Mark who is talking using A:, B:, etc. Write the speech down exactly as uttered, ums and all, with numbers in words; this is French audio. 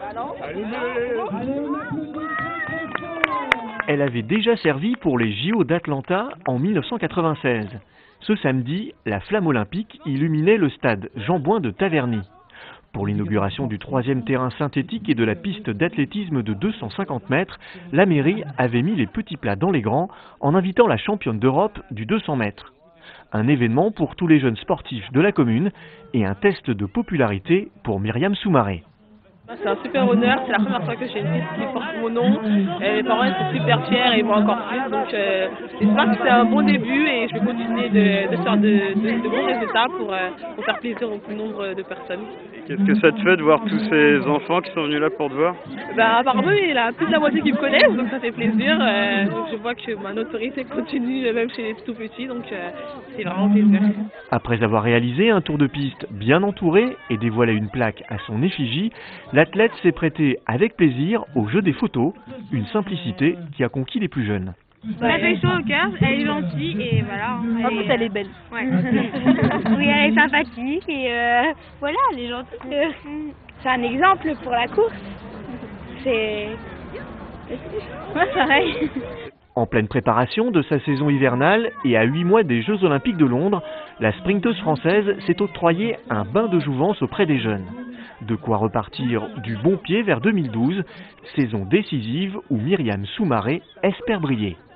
A: Elle avait déjà servi pour les J O d'Atlanta en mille neuf cent quatre-vingt-seize. Ce samedi, la flamme olympique illuminait le stade Jean-Bouin de Taverny. Pour l'inauguration du troisième terrain synthétique et de la piste d'athlétisme de deux cent cinquante mètres, la mairie avait mis les petits plats dans les grands en invitant la championne d'Europe du deux cents mètres. Un événement pour tous les jeunes sportifs de la commune et un test de popularité pour Myriam Soumaré.
B: C'est un super honneur, c'est la première fois que j'ai une piste qui porte mon nom. Et mes parents sont super fiers et ils vont encore plus. Donc euh, j'espère que c'est un bon début et je vais continuer de, de faire de, de, de bons résultats pour, euh, pour faire plaisir au plus nombre de personnes.
C: Qu'est-ce que ça te fait de voir tous ces enfants qui sont venus là pour te voir?
B: Bah, apparemment, il y a plus de la moitié qui me connaissent, donc ça fait plaisir. Euh, donc je vois que ma notoriété continue même chez les tout petits, donc euh, c'est vraiment plaisir.
A: Après avoir réalisé un tour de piste bien entouré et dévoilé une plaque à son effigie, l'athlète s'est prêté avec plaisir au jeu des photos, une simplicité qui a conquis les plus jeunes.
D: Elle fait chaud au cœur, elle est gentille et voilà.
E: En plus, elle est belle.
D: Ouais. Oui, elle est sympathique et euh, voilà, elle est gentille. C'est un exemple pour la course. C'est... Ouais, pareil.
A: En pleine préparation de sa saison hivernale et à huit mois des Jeux Olympiques de Londres, la sprinteuse française s'est octroyée un bain de jouvence auprès des jeunes. De quoi repartir du bon pied vers deux mille douze, saison décisive où Myriam Soumaré espère briller.